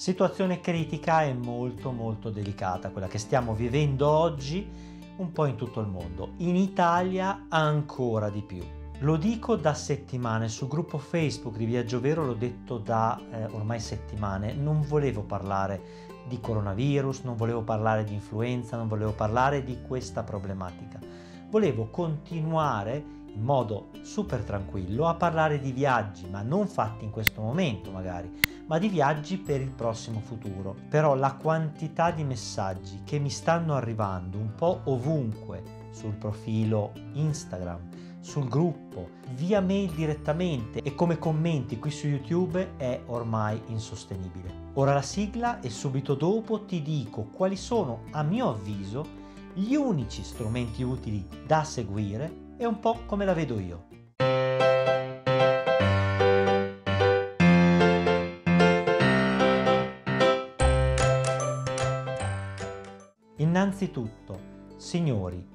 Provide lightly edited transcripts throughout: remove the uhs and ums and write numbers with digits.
Situazione critica e molto delicata, quella che stiamo vivendo oggi un po' in tutto il mondo. In Italia ancora di più. Lo dico da settimane, sul gruppo Facebook di Viaggio Vero l'ho detto da ormai settimane, non volevo parlare di coronavirus, non volevo parlare di influenza, non volevo parlare di questa problematica. Volevo continuare in modo super tranquillo a parlare di viaggi, ma non fatti in questo momento magari, ma di viaggi per il prossimo futuro. Però la quantità di messaggi che mi stanno arrivando un po' ovunque, sul profilo Instagram, sul gruppo, via mail direttamente e come commenti qui su YouTube è ormai insostenibile. Ora la sigla e subito dopo ti dico quali sono, a mio avviso, gli unici strumenti utili da seguire e un po' come la vedo io. Innanzitutto, signori,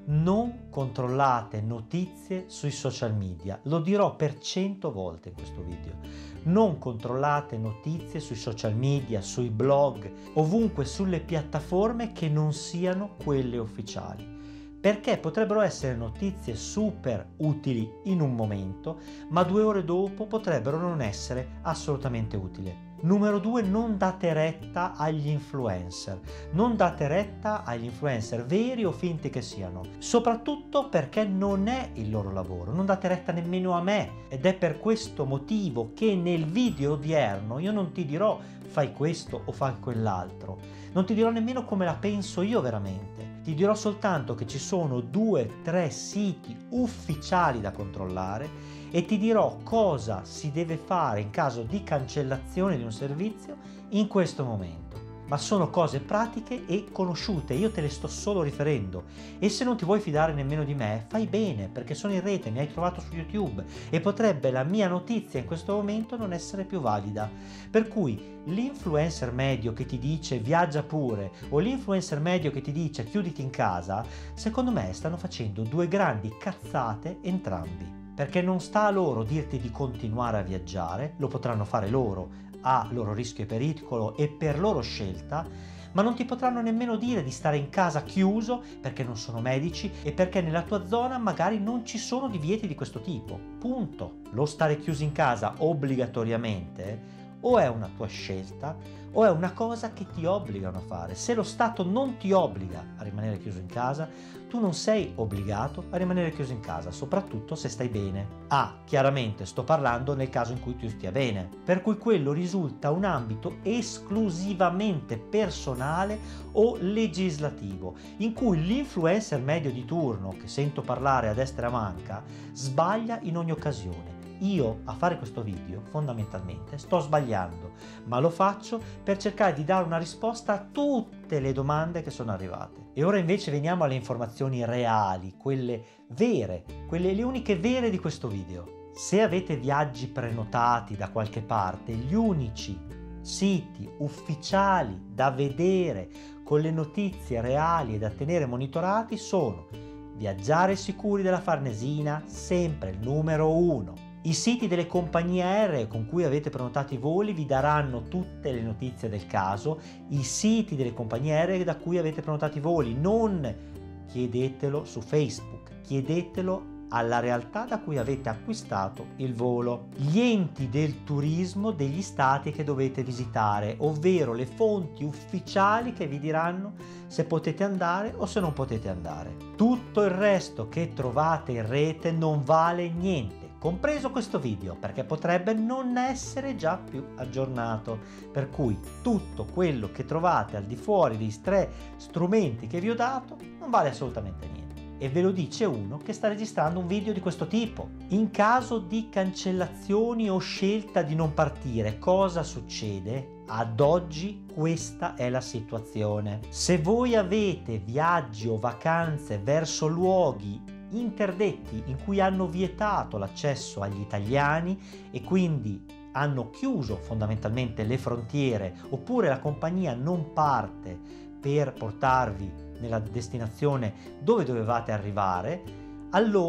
non controllate notizie sui social media, lo dirò per 100 volte in questo video. Non controllate notizie sui social media, sui blog, ovunque sulle piattaforme che non siano quelle ufficiali. Perché potrebbero essere notizie super utili in un momento, ma 2 ore dopo potrebbero non essere assolutamente utili. Numero 2, non date retta agli influencer. Non date retta agli influencer, veri o finti che siano. Soprattutto perché non è il loro lavoro. Non date retta nemmeno a me. Ed è per questo motivo che nel video odierno io non ti dirò fai questo o fai quell'altro. Non ti dirò nemmeno come la penso io veramente. Ti dirò soltanto che ci sono 2-3 siti ufficiali da controllare e ti dirò cosa si deve fare in caso di cancellazione di un servizio in questo momento. Ma sono cose pratiche e conosciute, io te le sto solo riferendo. E se non ti vuoi fidare nemmeno di me, fai bene, perché sono in rete, mi hai trovato su YouTube e potrebbe la mia notizia in questo momento non essere più valida. Per cui l'influencer medio che ti dice viaggia pure o l'influencer medio che ti dice chiuditi in casa, secondo me stanno facendo 2 grandi cazzate entrambi. Perché non sta a loro dirti di continuare a viaggiare, lo potranno fare loro, a loro rischio e pericolo e per loro scelta, ma non ti potranno nemmeno dire di stare in casa chiuso perché non sono medici e perché nella tua zona magari non ci sono divieti di questo tipo. Punto. Lo stare chiuso in casa obbligatoriamente o è una tua scelta o è una cosa che ti obbligano a fare. Se lo Stato non ti obbliga a rimanere chiuso in casa, tu non sei obbligato a rimanere chiuso in casa, soprattutto se stai bene. Chiaramente sto parlando nel caso in cui tu stia bene, per cui quello risulta un ambito esclusivamente personale o legislativo, in cui l'influencer medio di turno, che sento parlare a destra e a manca, sbaglia in ogni occasione. Io a fare questo video fondamentalmente sto sbagliando, ma lo faccio per cercare di dare una risposta a tutte le domande che sono arrivate. E ora invece veniamo alle informazioni reali, quelle vere, quelle le uniche vere di questo video. Se avete viaggi prenotati da qualche parte, gli unici siti ufficiali da vedere con le notizie reali e da tenere monitorati sono Viaggiare Sicuri della Farnesina, sempre il numero 1. I siti delle compagnie aeree con cui avete prenotato i voli vi daranno tutte le notizie del caso. I siti delle compagnie aeree da cui avete prenotato i voli, non chiedetelo su Facebook, chiedetelo alla realtà da cui avete acquistato il volo. Gli enti del turismo degli stati che dovete visitare, ovvero le fonti ufficiali che vi diranno se potete andare o se non potete andare. Tutto il resto che trovate in rete non vale niente, compreso questo video, perché potrebbe non essere già più aggiornato. Per cui tutto quello che trovate al di fuori dei 3 strumenti che vi ho dato non vale assolutamente niente. E ve lo dice uno che sta registrando un video di questo tipo. In caso di cancellazioni o scelta di non partire, cosa succede? Ad oggi questa è la situazione. Se voi avete viaggi o vacanze verso luoghi interdetti in cui hanno vietato l'accesso agli italiani e quindi hanno chiuso fondamentalmente le frontiere, oppure la compagnia non parte per portarvi nella destinazione dove dovevate arrivare, allora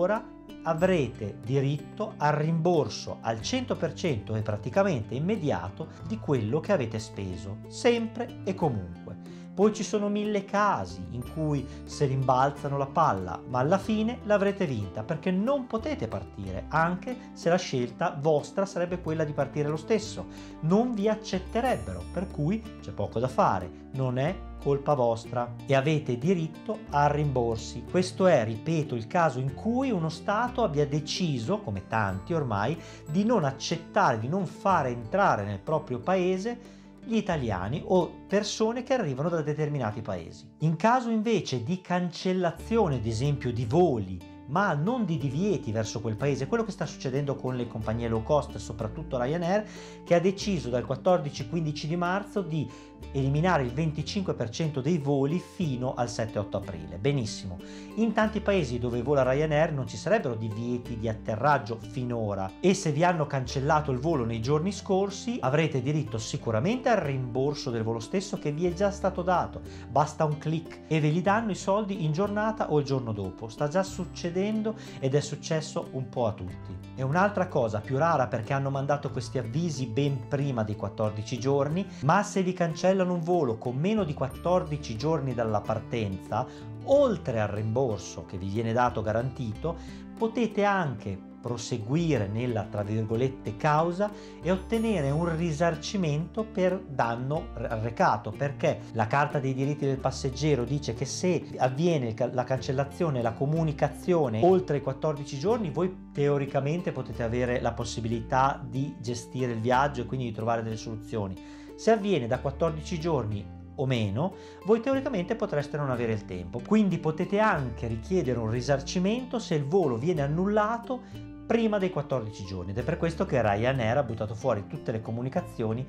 avrete diritto al rimborso al 100% e praticamente immediato di quello che avete speso, sempre e comunque. Poi ci sono 1000 casi in cui se rimbalzano la palla, ma alla fine l'avrete vinta, perché non potete partire, anche se la scelta vostra sarebbe quella di partire lo stesso. Non vi accetterebbero, per cui c'è poco da fare, non è colpa vostra e avete diritto a rimborsi. Questo è, ripeto, il caso in cui uno Stato abbia deciso, come tanti ormai, di non accettare, di non fare entrare nel proprio paese gli italiani o persone che arrivano da determinati paesi. In caso invece di cancellazione, ad esempio, di voli, ma non di divieti verso quel paese, quello che sta succedendo con le compagnie low cost, soprattutto Ryanair, che ha deciso dal 14-15 di marzo di eliminare il 25% dei voli fino al 7-8 aprile. Benissimo. In tanti paesi dove vola Ryanair non ci sarebbero divieti di atterraggio finora, e se vi hanno cancellato il volo nei giorni scorsi avrete diritto sicuramente al rimborso del volo stesso che vi è già stato dato. Basta un click e ve li danno i soldi in giornata o il giorno dopo. Sta già succedendo ed è successo un po' a tutti. E un'altra cosa più rara, perché hanno mandato questi avvisi ben prima dei 14 giorni, ma se vi cancellano un volo con meno di 14 giorni dalla partenza, oltre al rimborso che vi viene dato garantito, potete anche proseguire nella, tra virgolette, causa e ottenere un risarcimento per danno arrecato, perché la Carta dei diritti del passeggero dice che se avviene la cancellazione, la comunicazione oltre i 14 giorni, voi teoricamente potete avere la possibilità di gestire il viaggio e quindi di trovare delle soluzioni. Se avviene da 14 giorni o meno, voi teoricamente potreste non avere il tempo, quindi potete anche richiedere un risarcimento se il volo viene annullato prima dei 14 giorni, ed è per questo che Ryanair ha buttato fuori tutte le comunicazioni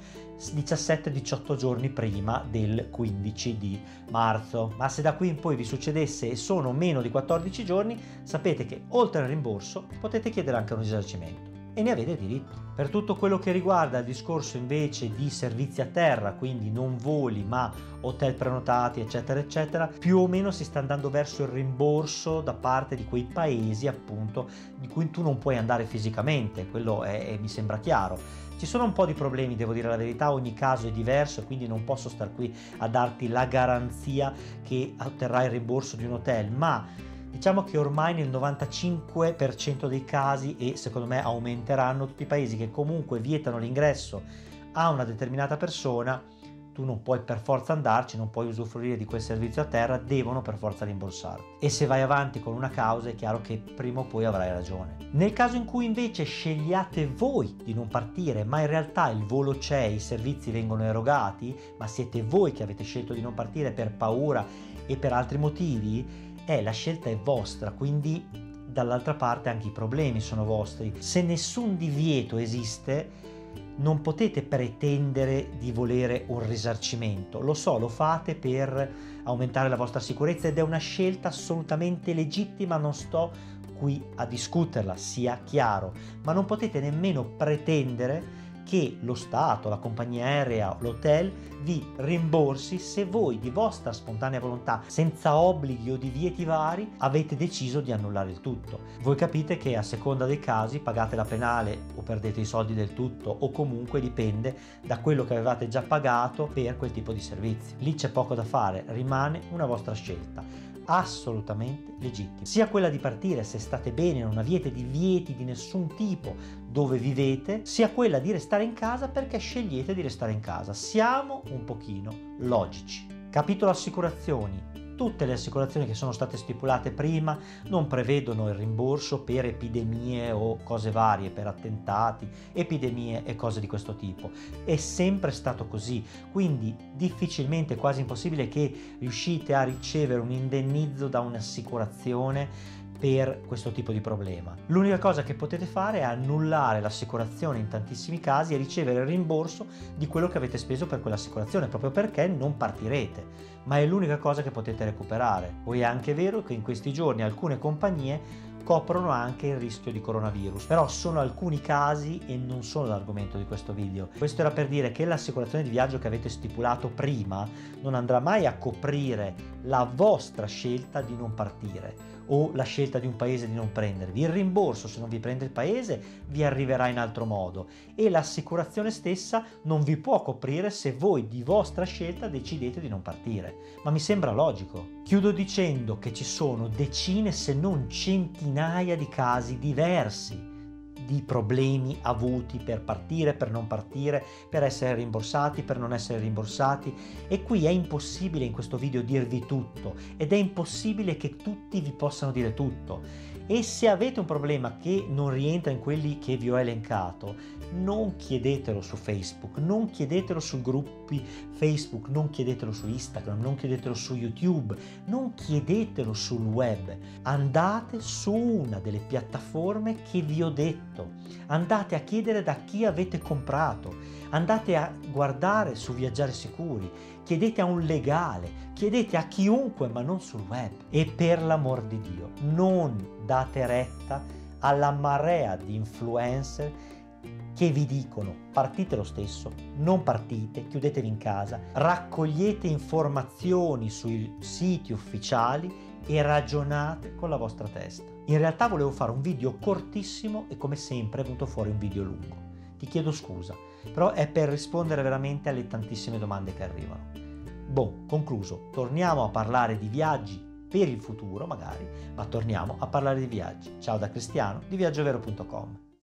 17-18 giorni prima del 15 di marzo. Ma se da qui in poi vi succedesse e sono meno di 14 giorni, sapete che oltre al rimborso potete chiedere anche un risarcimento e ne avete diritto. Per tutto quello che riguarda il discorso invece di servizi a terra, quindi non voli ma hotel prenotati eccetera eccetera, più o meno si sta andando verso il rimborso da parte di quei paesi appunto di cui tu non puoi andare fisicamente, quello mi sembra chiaro. Ci sono un po' di problemi, devo dire la verità, ogni caso è diverso e quindi non posso star qui a darti la garanzia che otterrai il rimborso di un hotel, ma diciamo che ormai nel 95% dei casi, e secondo me aumenteranno, tutti i paesi che comunque vietano l'ingresso a una determinata persona, tu non puoi per forza andarci, non puoi usufruire di quel servizio a terra, devono per forza rimborsarti. E se vai avanti con una causa è chiaro che prima o poi avrai ragione. Nel caso in cui invece scegliate voi di non partire, ma in realtà il volo c'è, i servizi vengono erogati, ma siete voi che avete scelto di non partire per paura e per altri motivi, la scelta è vostra, quindi dall'altra parte anche i problemi sono vostri. Se nessun divieto esiste, non potete pretendere di volere un risarcimento. Lo so, lo fate per aumentare la vostra sicurezza ed è una scelta assolutamente legittima, non sto qui a discuterla, sia chiaro, ma non potete nemmeno pretendere che lo Stato, la compagnia aerea, l'hotel vi rimborsi se voi di vostra spontanea volontà, senza obblighi o divieti vari, avete deciso di annullare il tutto. Voi capite che a seconda dei casi pagate la penale o perdete i soldi del tutto, o comunque dipende da quello che avevate già pagato per quel tipo di servizi. Lì c'è poco da fare, rimane una vostra scelta assolutamente legittima, sia quella di partire se state bene, non avete divieti di nessun tipo dove vivete, sia quella di restare in casa perché scegliete di restare in casa. Siamo un pochino logici. Capitolo assicurazioni. Tutte le assicurazioni che sono state stipulate prima non prevedono il rimborso per epidemie o cose varie, per attentati, epidemie e cose di questo tipo. È sempre stato così, quindi difficilmente, quasi impossibile che riuscite a ricevere un indennizzo da un'assicurazione per questo tipo di problema. L'unica cosa che potete fare è annullare l'assicurazione in tantissimi casi e ricevere il rimborso di quello che avete speso per quell'assicurazione, proprio perché non partirete, ma è l'unica cosa che potete recuperare. Poi è anche vero che in questi giorni alcune compagnie coprono anche il rischio di coronavirus. Però sono alcuni casi e non sono l'argomento di questo video. Questo era per dire che l'assicurazione di viaggio che avete stipulato prima non andrà mai a coprire la vostra scelta di non partire o la scelta di un paese di non prendervi. Il rimborso, se non vi prende il paese, vi arriverà in altro modo, e l'assicurazione stessa non vi può coprire se voi di vostra scelta decidete di non partire. Ma mi sembra logico. Chiudo dicendo che ci sono decine se non centinaia di casi diversi di problemi avuti per partire, per non partire, per essere rimborsati, per non essere rimborsati, e qui è impossibile in questo video dirvi tutto, ed è impossibile che tutti vi possano dire tutto. E se avete un problema che non rientra in quelli che vi ho elencato, non chiedetelo su Facebook, non chiedetelo sui gruppi Facebook, non chiedetelo su Instagram, non chiedetelo su YouTube, non chiedetelo sul web. Andate su una delle piattaforme che vi ho detto, andate a chiedere da chi avete comprato, andate a guardare su Viaggiare Sicuri, chiedete a un legale, chiedete a chiunque, ma non sul web. E per l'amor di Dio, non date retta alla marea di influencer che vi dicono partite lo stesso, non partite, chiudetevi in casa, raccogliete informazioni sui siti ufficiali e ragionate con la vostra testa. In realtà volevo fare un video cortissimo e come sempre è venuto fuori un video lungo. Ti chiedo scusa, però è per rispondere veramente alle tantissime domande che arrivano. Concluso, torniamo a parlare di viaggi per il futuro magari, ma torniamo a parlare di viaggi. Ciao da Cristiano di viaggiovero.com.